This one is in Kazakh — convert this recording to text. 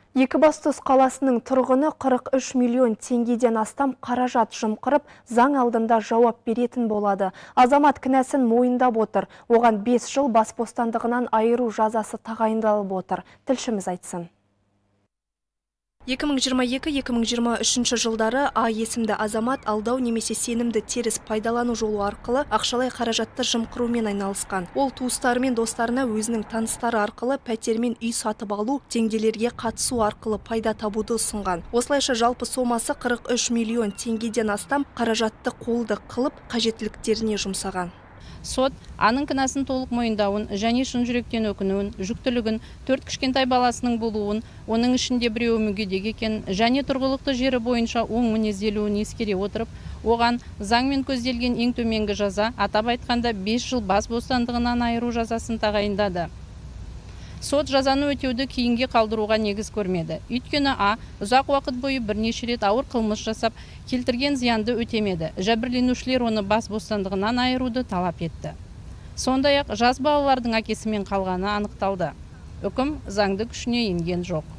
Екібастұз қаласының тұрғыны 43 миллион теңгеден астам қаражат жымқырып, заң алдында жауап беретін болады. Азамат кінәсін мойындап отыр. Оған 5 жыл бас бостандығынан айыру жазасы тағайындалып отыр. Тілшіміз айтсын. 2022-2023 жылдары А есімді азамат алдау немесе сенімді теріс пайдалану жолы арқылы ақшалай қаражатты жымқырумен айналысқан. Ол туыстары мен достарына өзінің таныстары арқылы пәтермен үй сатып алу, теңгелерге қатысу арқылы пайда табуды ұсынған. Осылайша жалпы сомасы 43 миллион теңгеден астам қаражатты қолды қылып, қажеттіліктеріне жұмсаған. Сот аның кінәсін толық мойындауын және шын жүректен өкінуін, жүктілігін, 4 кішкентай баласының болуын, оның ішінде біреуі мүгедек екенін және тұрғылықты жері бойынша оң мінезделуін ескере отырып, оған заңмен көзделген ең төменгі жаза, атап айтқанда 5 жыл бас бостандығынан айыру жазасын тағайындады. Сот жазаны өтеуді кейінге қалдыруға негіз көрмеді. Өйткені А ұзақ уақыт бойы бірнеше рет ауыр қылмыс жасап, келтірген зиянды өтемеді. Жәбірленушілер оны бас бостандығынан айыруды талап етті. Сондай-ақ жас балалардың әкесімен қалғаны анықталды. Үкім заңды күшіне енген жоқ.